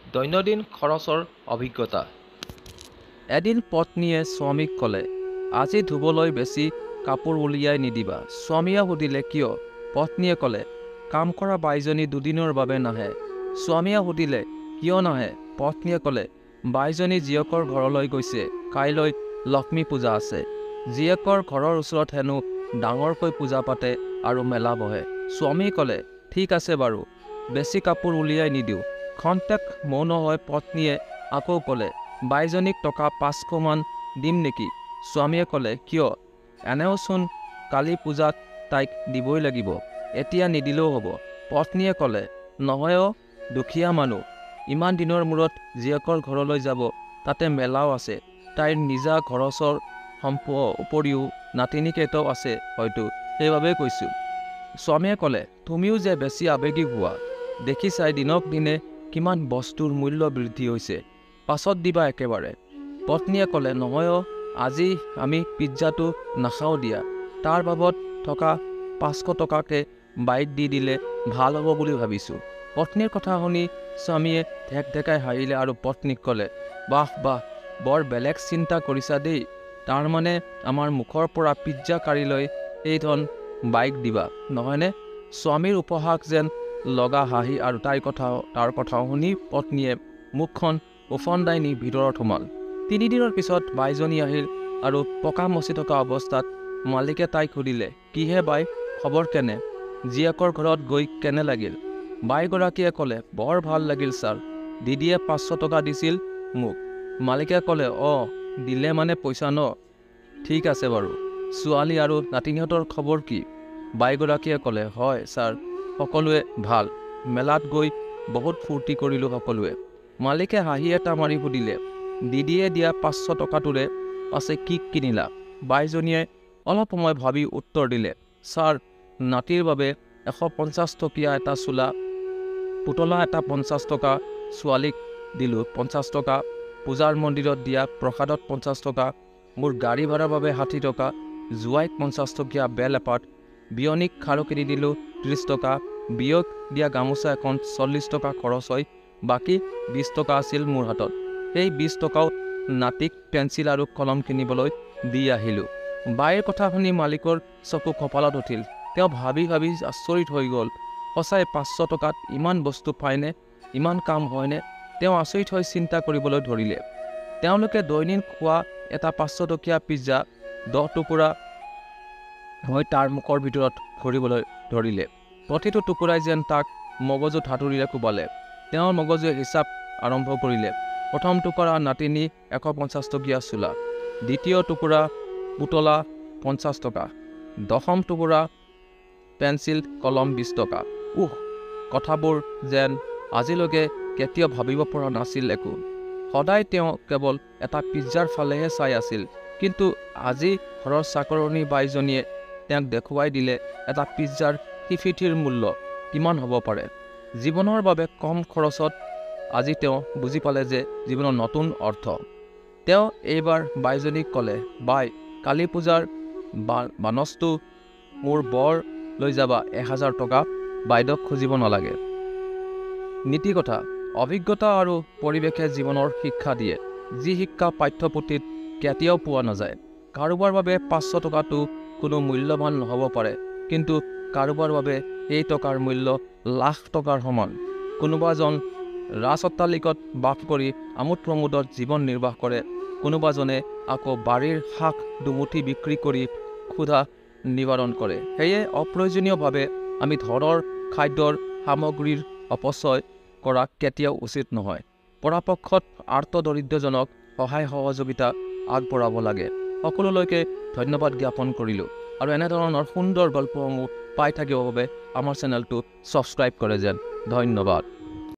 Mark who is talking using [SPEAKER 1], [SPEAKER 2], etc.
[SPEAKER 1] দৈনন্দিন খৰচৰ অভিজ্ঞতা।
[SPEAKER 2] এদিন পত্নীয়ে স্বামীক ক'লে, আজি ধুবলৈ বেছি কাপোৰ উলিয়াই নিদিবা। স্বামীয়ে সুধিলে, কিয়? পত্নীয়ে ক'লে, কাম কৰা বাইজনী দুদিনৰ বাবে নাহে। স্বামীয়ে সুধিলে, কিয় নাহে? পত্নীয়ে ক'লে, বাইজনী জীয়েকৰ ঘৰলৈ গৈছে, কাইলৈ লক্ষ্মী পূজা আছে। জীয়েকৰ ঘৰৰ ওচৰত হেনো ডাঙৰকৈ পূজা পাতে আৰু মেলা বহে। স্বামী ক'লে, ঠিক আছে বাৰু, বেছি কাপোৰ উলিয়াই নিদিওঁ। খন্তেক মৌন হৈ পত্নীয়ে আকৌ ক'লে, বাইজনীক টকা 500 মান দিম নেকি? স্বামীয়ে ক'লে, কিয়? এনেওচোন কালি পূজাত তাইক দিবই লাগিব, এতিয়া নিদিলেও হ'ব। পত্নীয়ে ক'লে, নহয় অ', দুখীয়া মানুহ, ইমান দিনৰ মূৰত জীয়েকৰ ঘৰলৈ যাব, তাতে মেলাও আছে, তাইৰ নিজা খৰচৰ উপৰিও নাতিনীকেইটাও আছে হয়তো, সেইবাবেই কৈছোঁ। স্বামীয়ে ক'লে, তুমিও যে বেছি আৱেগিক হোৱা, দেখি চাই দিনক দিনে কিমান বস্তুৰ মূল্য বৃদ্ধি হৈছে, পাছত দিবা একেবাৰে। পত্নীয়ে ক'লে, নহয় অ', আজি আমি পিজ্জাটো নাখাওঁ দিয়া, তাৰ বাবদ থকা 500 টকাকে বাইক দি দিলে ভাল হ'ব বুলি ভাবিছোঁ। পত্নীৰ কথা শুনি স্বামীয়ে ঢেকঢেকাই হাঁহিলে আৰু পত্নীক ক'লে, বাহ বাহ, বৰ বেলেগ চিন্তা কৰিছা দেই, তাৰমানে আমাৰ মুখৰ পৰা পিজ্জা কাঢ়ি লৈ এই ধন বাইক দিবা, নহয়নে? স্বামীৰ উপহাস যেন লগা হাঁহি আৰু তাৰ কথা শুনি পত্নীয়ে মুখখন উফন্দাই নি ভিতৰত সোমাল। 3 দিনৰ পিছত বাইজনী আহিল আৰু পকা মচি থকা অৱস্থাত মালিকে তাইক সুধিলে, কিহে বাই, খবৰ কেনে? জীয়েকৰ ঘৰত গৈ কেনে লাগিল? বাইগৰাকীয়ে ক'লে, বৰ ভাল লাগিল ছাৰ, দিদিয়ে 500 টকা দিছিল মোক। মালিকে ক'লে, অঁ, দিলে মানে পইচা ন? ঠিক আছে বাৰু, ছোৱালী আৰু নাতিনীহঁতৰ খবৰ কি? বাইগৰাকীয়ে ক'লে, হয় ছাৰ, সকলোৱে ভাল, মেলাত গৈ বহুত ফূৰ্তি কৰিলোঁ সকলোৱে। মালিকে হাঁহি এটা মাৰি সুধিলে, দিদিয়ে দিয়া 500 টকাটোৰে পাছে কি কিনিলা? বাইজনীয়ে অলপ সময় ভাবি উত্তৰ দিলে, ছাৰ, নাতিৰ বাবে 150 টকীয়া এটা চোলা, পুতলা এটা 50 টকা, ছোৱালীক দিলোঁ 50 টকা, পূজাৰ মন্দিৰত দিয়া প্ৰসাদত 50 টকা, মোৰ গাড়ী ভাড়াৰ বাবে 60 টকা, জোৱাইক 50 টকীয়া বেল এপাত, বিয়নীক খাৰু কিনি দিলোঁ 30 টকা, বিয়ক দিয়া গামোচা এখন 40 টকা খৰচ হয়, বাকী 20 টকা আছিল মোৰ হাতত। সেই 20 টকাও নাতিক পেঞ্চিল আৰু কলম কিনিবলৈ দি আহিলোঁ। বাইৰ কথা শুনি মালিকৰ চকু কপালত উঠিল। তেওঁ ভাবি ভাবি আচৰিত হৈ গ'ল, সঁচাই 500 টকাত ইমান বস্তু পায়নে, ইমান কাম হয়নে? তেওঁ আচৰিত হৈ চিন্তা কৰিবলৈ ধৰিলে। তেওঁলোকে দৈনিক খোৱা এটা 500 টকীয়া পিজ্জা 10 টুকুৰা হৈ তাৰ মুখৰ ভিতৰত ভৰিবলৈ ধৰিলে। প্ৰতিটো টুকুৰাই যেন তাক মগজুত হাতুৰিৰে কোবালে। তেওঁৰ মগজুৱে হিচাপ আৰম্ভ কৰিলে। প্ৰথম টুকুৰা নাতিনী 150 টকীয়া চোলা, দ্বিতীয় টুকুৰা পুতলা 50 টকা, দশম টুকুৰা পেঞ্চিল কলম 20 টকা। কথাবোৰ যেন আজিলৈকে কেতিয়াও ভাবিব পৰা নাছিল একো। সদায় তেওঁ কেৱল এটা পিজ্জাৰ ফালেহে চাই আছিল, কিন্তু আজি ঘৰৰ চাকৰণী বাইজনীয়ে তেওঁক দেখুৱাই দিলে এটা পিজ্জাৰ ফিফিটিৰ মূল্য কিমান হ'ব পাৰে। জীৱনৰ বাবে কম খৰচত আজি তেওঁ বুজি পালে যে জীৱনৰ নতুন অৰ্থ। তেওঁ এইবাৰ বাইজনীক ক'লে, বাই, কালী পূজাৰ বানচটো মোৰ বৰ লৈ যাবা 1000 টকা, বাইদেউক খুজিব নালাগে। নীতি কথা, অভিজ্ঞতা আৰু পৰিৱেশে জীৱনৰ শিক্ষা দিয়ে, যি শিক্ষা পাঠ্যপুথিত কেতিয়াও পোৱা নাযায়। কাৰোবাৰ বাবে 500 টকাটো কোনো মূল্যৱান নহ'ব পাৰে, কিন্তু কাৰোবাৰ বাবে এই টকাৰ মূল্য লাখ টকাৰ সমান। কোনোবাজন ৰাজ অট্টালিকাত বাস কৰি আমোদ প্ৰমোদত জীৱন নিৰ্বাহ কৰে, কোনোবাজনে আকৌ বাৰীৰ শাক দুমুঠি বিক্ৰী কৰি ক্ষুধা নিবাৰণ কৰে। সেয়ে অপ্ৰয়োজনীয়ভাৱে আমি ধনৰ খাদ্যৰ সামগ্ৰীৰ অপচয় কৰা কেতিয়াও উচিত নহয়। পৰাপক্ষত আৰ্তদৰিদ্ৰজনক সহায় সহযোগিতা আগবঢ়াব লাগে। সকলোলৈকে ধন্যবাদ জ্ঞাপন কৰিলোঁ আৰু এনেধৰণৰ সুন্দৰ গল্পসমূহ পাই থাকিবৰ বাবে আমাৰ চেনেলটো ছাবস্ক্ৰাইব কৰে যেন। ধন্যবাদ।